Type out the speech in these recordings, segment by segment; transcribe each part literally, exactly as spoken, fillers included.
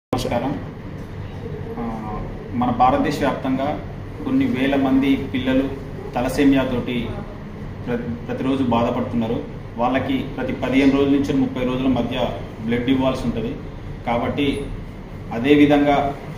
నమస్కారం. మన భారతదేశ వ్యాప్తంగా కొన్ని వేల మంది పిల్లలు తలసేమియా తోటి ప్రతిరోజు బాధపడుతున్నారు. వాళ్ళకి ప్రతి పదిహేను రోజుల నుంచి ముప్పై రోజుల మధ్య బ్లడ్ ఇవ్వాల్సి ఉంటుంది. కాబట్టి అదేవిధంగా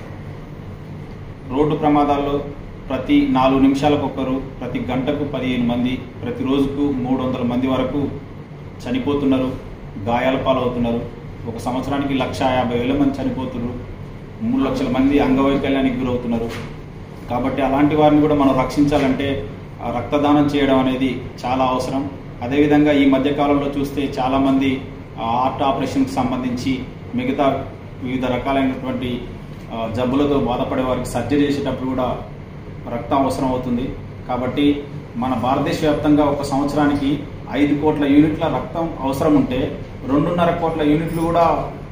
రోడ్డు ప్రమాదాల్లో ప్రతి నాలుగు నిమిషాలకు ఒకరు, ప్రతి గంటకు పదిహేను మంది, ప్రతిరోజుకు మూడు వందల మంది వరకు చనిపోతున్నారు, గాయాల పాలవుతున్నారు. ఒక సంవత్సరానికి లక్ష యాభై వేల మంది చనిపోతున్నారు, మూడు లక్షల మంది అంగవైకల్యానికి గురవుతున్నారు. కాబట్టి అలాంటి వారిని కూడా మనం రక్షించాలంటే రక్తదానం చేయడం అనేది చాలా అవసరం. అదేవిధంగా ఈ మధ్యకాలంలో చూస్తే చాలామంది హార్ట్ ఆపరేషన్కి సంబంధించి మిగతా వివిధ రకాలైనటువంటి జబ్బులతో బాధపడే వారికి సర్జరీ చేసేటప్పుడు కూడా రక్తం అవసరం అవుతుంది. కాబట్టి మన భారతదేశ వ్యాప్తంగా ఒక సంవత్సరానికి ఐదు కోట్ల యూనిట్ల రక్తం అవసరం ఉంటే రెండున్నర కోట్ల యూనిట్లు కూడా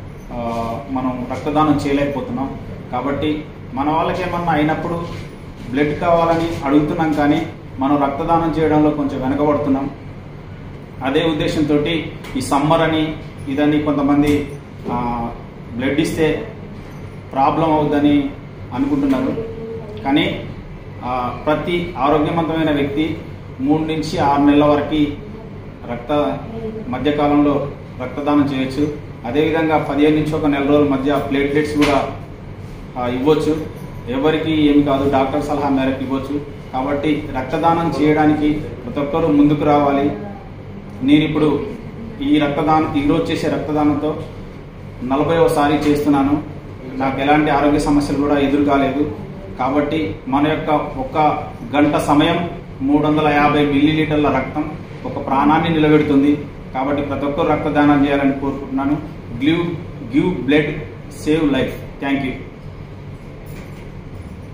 మనం రక్తదానం చేయలేకపోతున్నాం. కాబట్టి మన వాళ్ళకి ఏమన్నా అయినప్పుడు బ్లడ్ కావాలని అడుగుతున్నాం, కానీ మనం రక్తదానం చేయడంలో కొంచెం వెనకబడుతున్నాం. అదే ఉద్దేశంతో ఈ సమ్మర్ అని ఇదని కొంతమంది బ్లడ్ ఇస్తే ప్రాబ్లం అవుద్దని అనుకుంటున్నారు. కానీ ప్రతి ఆరోగ్యవంతమైన వ్యక్తి మూడు నుంచి ఆరు నెలల వరకు రక్త మధ్యకాలంలో రక్తదానం చేయొచ్చు. అదేవిధంగా పదిహేను నుంచి ఒక నెల రోజుల మధ్య ప్లేట్లెట్స్ కూడా ఇవ్వచ్చు. ఎవరికి ఏమి కాదు, డాక్టర్ సలహా మేరకు ఇవ్వచ్చు. కాబట్టి రక్తదానం చేయడానికి ప్రతి ఒక్కరూ ముందుకు రావాలి. నేను ఇప్పుడు ఈ రక్తదానం ఈరోజు చేసే రక్తదానంతో నలభైవసారి చేస్తున్నాను. నాకు ఎలాంటి ఆరోగ్య సమస్యలు కూడా ఎదురు కాలేదు. కాబట్టి మన యొక్క ఒక గంట సమయం మూడు వందల యాభై మిల్లీ లీటర్ల రక్తం ఒక ప్రాణాన్ని నిలబెడుతుంది. కాబట్టి ప్రతి ఒక్కరు రక్తదానం చేయాలని కోరుకుంటున్నాను. Give give blood, save life. Thank you.